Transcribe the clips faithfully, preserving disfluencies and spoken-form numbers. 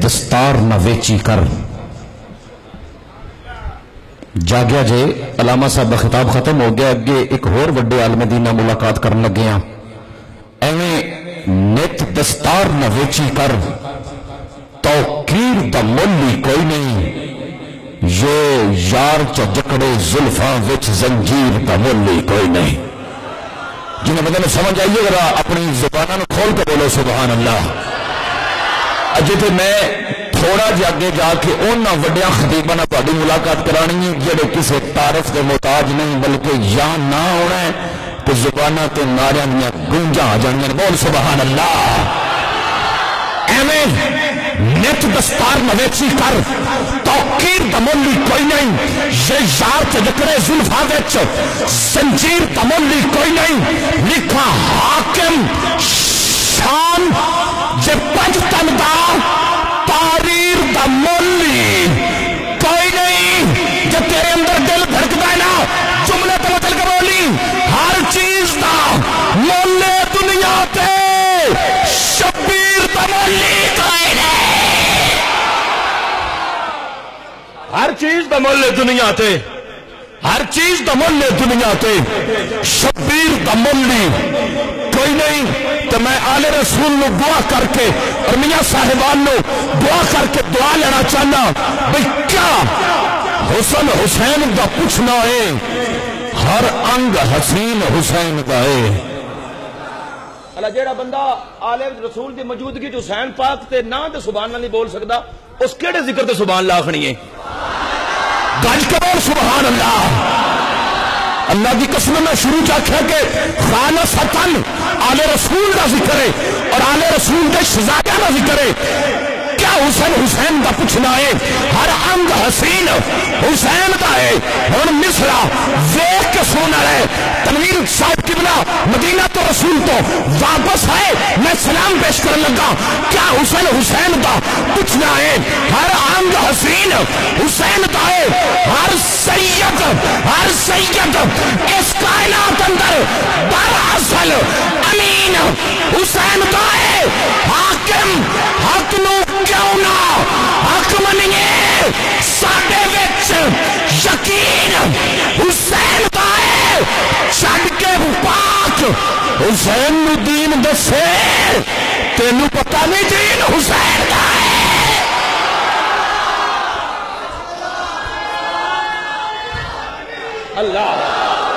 دستار نہ ویچی کر. جاگیا جے علامہ صاحب کا خطاب ختم ہو گیا. اگے ایک اور وڈے عالم دین نال ملاقات کرن لگے ہاں. ایویں نت دستار نہ ویچی کر، توقیر دا مول کوئی نہیں. یہ یار چا جکڑے زلفاں وچ زنجیر دا مول کوئی نہیں. جنہیں بندے نے سمجھ آئیے ذرا اپنی زبانوں نے کھول کے بولو سبحان اللہ. اجے تے میں تھوڑا جا اگے جا کے انہاں وڈیاں خطیباں نال تہاڈی ملاقات کرانی ہے جڑے کسے تعارف دے محتاج نہیں بلکہ یا نہ ہونا ہے تے زباناں تے نعریاں دیاں گونجاں آ جانیاں. بول سبحان اللہ. ایویں نت دستار نہ ویچی کر، توقیر دا مول کوئی نہیں. یہ یار تے جکڑے زلفاں وچ زنجیر دا مول کوئی نہیں. لکھا حاکم شان جے پنج تن دا تاریر دا مولی کوئی نہیں. جو تیرے اندر دل دھڑکدا ہے نا جملے تو بدل کے بولی. ہر چیز دا مولے دنیا تے شبیر دا مولی کوئی نہیں. ہر چیز دا مولے دنیا تے ہر چیز دا مولے دنیا تے شبیر دا مولی کوئی نہیں. تو میں آل رسول نو دعا کر کے اور میاں صاحبان نو دعا کر کے دعا لینا چاہنا بھئی کیا حسن حسین دا پوچھنا ہے، ہر انگ حسین حسین دا ہے. اللہ جیڑا بندہ آل رسول دی موجودگی جو حسین پاک تے نا تے سبحان اللہ نہیں بول سکتا اس کیڑے ذکر تے سبحان اللہ آخنی ہے. گج کے بول سبحان اللہ. اللہ کی قسم میں شروع چاہتا کہ خالص حتن آل رسول کا ذکر ہے اور آل رسول کے شہزادہ کا ذکر ہے. کیا حسین حسین کا پوچھنا ہے، ہر انگ حسین حسین کا ہے. اور مصرا ویخ کے سونا ہے تنویر صاحب قبلہ مدینہ تو رسول تو واپس آئے میں سلام پیش کرنے لگا. کیا حسین حسین کا پوچھنا ہے، ہر انگ حسین حسین کا ہے. ہر سید ہر سید اس کائنات اندر دراصل امین حسین کا ہے. حاکم حق نو کیوں نہ حق منیے، ساڈے وچ یقین حسین کا ہے. چھڈ کے پاک حسین نو دین دسے، تینوں پتہ نہیں دین حسین کا ہے. اللہ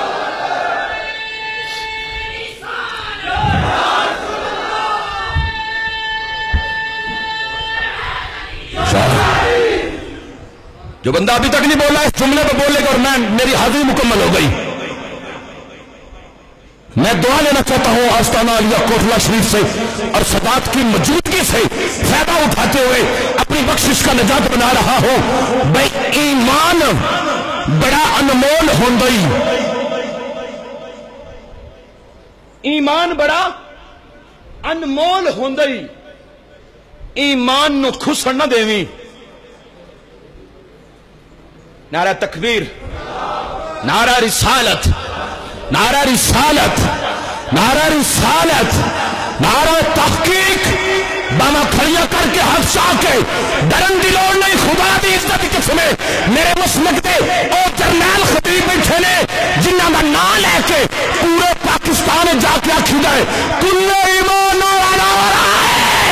جو بندہ ابھی تک نہیں بولا اس جملے پہ بولے گا اور میں میری حاضری مکمل ہو گئی. میں دعا لینا چاہتا ہوں آستانہ علیہ کوٹلہ شریف سے اور سادات کی موجودگی سے فائدہ اٹھاتے ہوئے اپنی بخشش کا نجات بنا رہا ہوں. بھئی ایمان بڑا انمول ہوندئی، ایمان بڑا انمول ہوندئی. ایمان نو کھسن نہ دیویں. نعرہ تکبیر، نعرہ رسالت، نعرہ رسالت، نعرہ رسالت، نعرہ تحقیق. باما کھڑیا کر کے حق چاہ کے ڈرن دی لوڑ نہیں. خدا دی عزت کی قسم میرے مسلک دے او جرنیل خطیب بیٹھے نے جنہاں دا نام لے کے پورے پاکستان جا کے آکھی جائے کل ایمان والا ہے.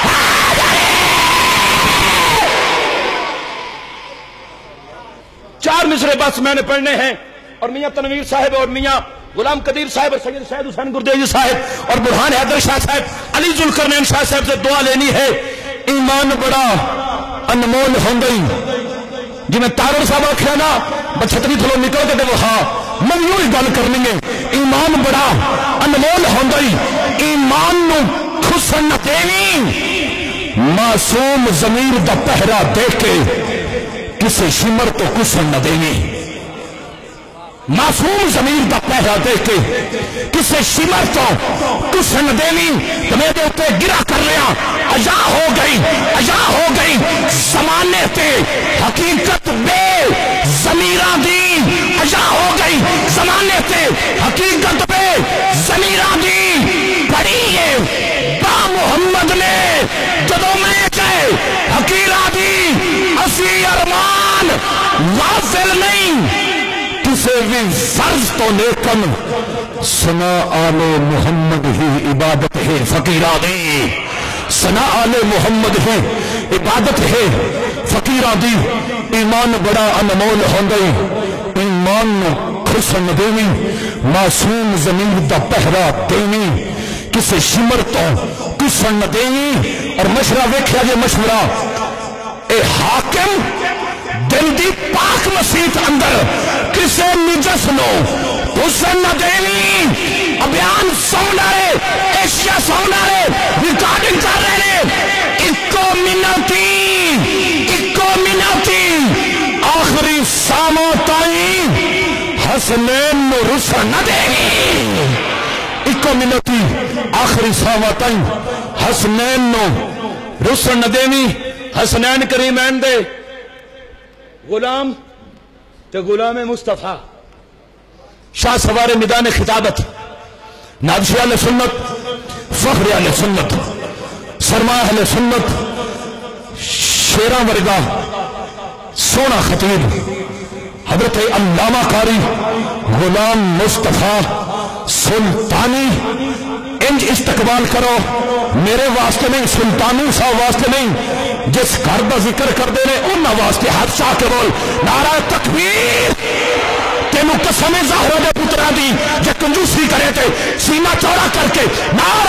چار مصرے بس میں نے پڑھنے ہیں اور میاں تنویر صاحب اور میاں غلام قدیر صاحب اور سید شہید حسین گردیزی صاحب اور برہان حیدر شاہ صاحب علی ذوالقرنین شاہ صاحب سے دعا لینی ہے. ایمان بڑا انمول ہوندئی. جی میں تارڑ صاحب آکھیا نا بچھتری تھلو نکل کے دے وہ ہاں میں یوں ہی گل کرنی ہے. ایمان بڑا انمول ہوندئی. ایمان نو کھسن نہ دیویں. معصوم ضمیر دا پہرا دے کے کسے شمر تو کسن نہ دیویں. معصوم ضمیر دا پہرا دے کے کسے شمر تو کسن نہ دیویں. تمہیں دے اتے گرا کر لیا اجا ہو گئی اجا ہو گئی. زمانے تے حقیقت بے ضمیراں دی اجا ہو گئی. زمانے تے حقیقت بے ضمیراں دی پڑھی ہے با محمد نے جدو میں کہے حقیرہ دی اسی ارمان غافل نہیں کسے بھی فرض تو نیکن سنا آل محمد ہی عبادت ہے فقیرہ دی سنا آل محمد ہی عبادت ہے فقیرہ دی ایمان بڑا انمول ہوندے ایمان خسن دینی معصوم زمین دا پہرا دینی کسے شمر تو کسن دینی اور مشورہ ویکھیا جے مشورہ اے حاکم دل دی پاک مسیت اندر کسے نجس نو حسن نہ دینی ابیان سونا رہے ایشیا سونا رہے ریکارڈنگ کر رہے اکو منتی اکو منتی آخری سامو تائیں حسنین نو رسن نہ دینی اکو منتی آخری سامو تائیں حسنین نو رسن نہ دینی حسنین کریمین دے غلام تے غلام مصطفیٰ شاہ سوار میدان خطابت نابشی اہل سنت فخر اہل سنت سرمایہ اہل سنت شیران ورگا سونا خطیب حضرت علامہ قاری غلام مصطفیٰ سلطانی انج استقبال کرو میرے واسطے نہیں سلطانی صاحب واسطے نہیں جس گھر دا ذکر کر دے رہے انہاں واسطے ہاتھ شاہ کے بول نعرہ تکبیر تینو قسم زہرہ دے پترہ دی جے کنجوسی کرے تھے سینہ چوڑا کر کے نعرہ